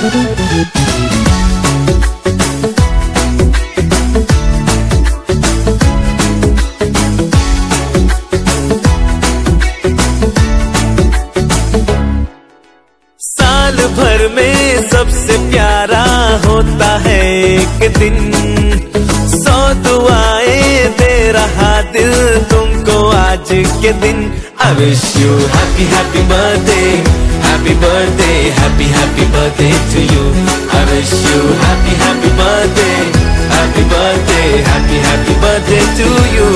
साल भर में सबसे प्यारा होता है एक दिन, 100 दुआएं दे रहा दिल तुमको आज के दिन। I wish you happy happy birthday, happy birthday, happy happy birthday to you. I wish you happy happy birthday, happy birthday, happy happy birthday to you.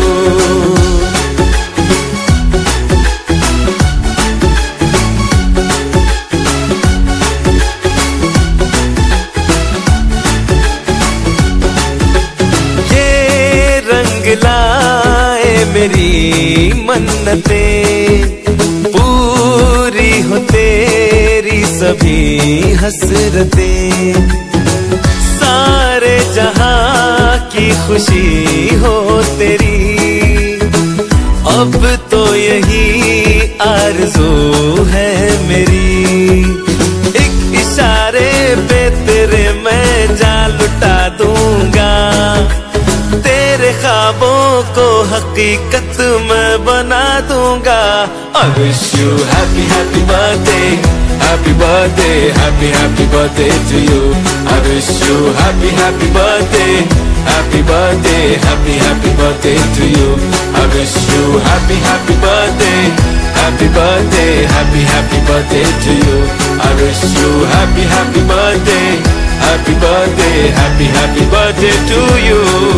लाए मेरी मन्नतें, पूरी हो तेरी सभी हसरतें, सारे जहां की खुशी हो तेरी, अब तो यही आरज़ू है मेरी। एक इशारे पे तेरे मैं जान लुटा दूंगा, तेरे ख्वाबों को हकीकत मैं बना दूंगा। I wish you happy happy birthday, happy birthday, happy happy birthday to you. I wish you happy happy birthday, happy birthday, happy happy birthday to you. I wish you happy happy birthday, happy birthday, happy happy birthday to you. I wish you happy happy birthday, happy birthday, happy happy birthday to you.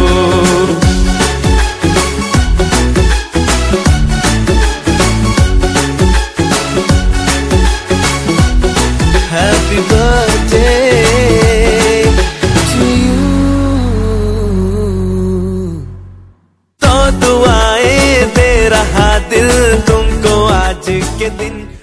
Happy birthday to you. तो दुआएं दे रहा दिल तुमको आज के दिन।